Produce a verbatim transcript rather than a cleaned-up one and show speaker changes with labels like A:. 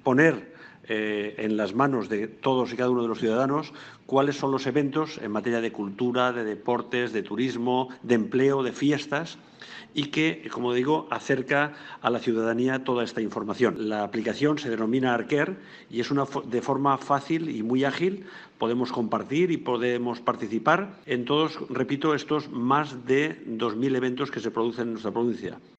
A: poner eh, en las manos de todos y cada uno de los ciudadanos cuáles son los eventos en materia de cultura, de deportes, de turismo, de empleo, de fiestas, y que, como digo, acerca a la ciudadanía toda esta información. La aplicación se denomina Arker y es una de forma fácil y muy ágil. Podemos compartir y podemos participar en todos, repito, estos más de dos mil eventos que se producen en nuestra provincia.